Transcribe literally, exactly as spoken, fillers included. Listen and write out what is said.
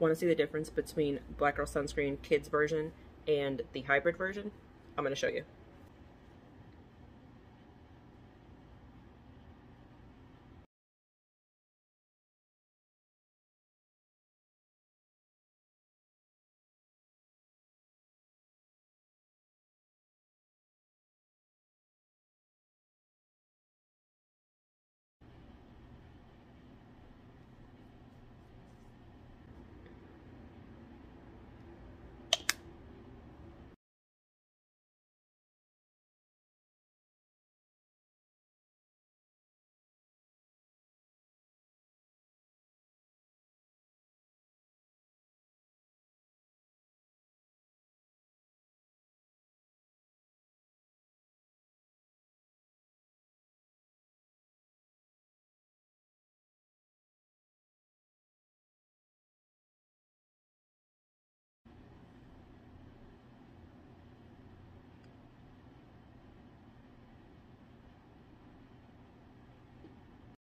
Want to see the difference between Black Girl Sunscreen Kids version and the hybrid version? I'm going to show you.